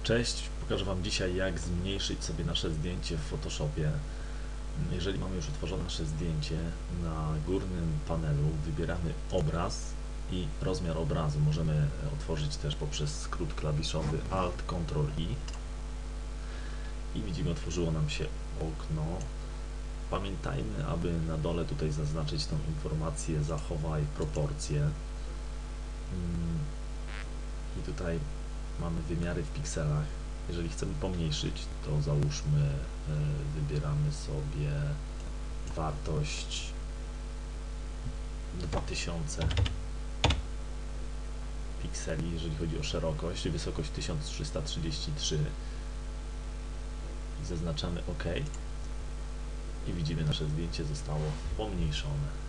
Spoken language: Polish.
Cześć, pokażę Wam dzisiaj, jak zmniejszyć sobie nasze zdjęcie w Photoshopie. Jeżeli mamy już utworzone nasze zdjęcie, na górnym panelu wybieramy obraz i rozmiar obrazu. Możemy otworzyć też poprzez skrót klawiszowy Alt-Ctrl-I i widzimy, otworzyło nam się okno. Pamiętajmy, aby na dole tutaj zaznaczyć tą informację zachowaj proporcje. I tutaj mamy wymiary w pikselach. Jeżeli chcemy pomniejszyć, to załóżmy, wybieramy sobie wartość 2000 pikseli, jeżeli chodzi o szerokość, wysokość 1333 i zaznaczamy OK i widzimy, nasze zdjęcie zostało pomniejszone.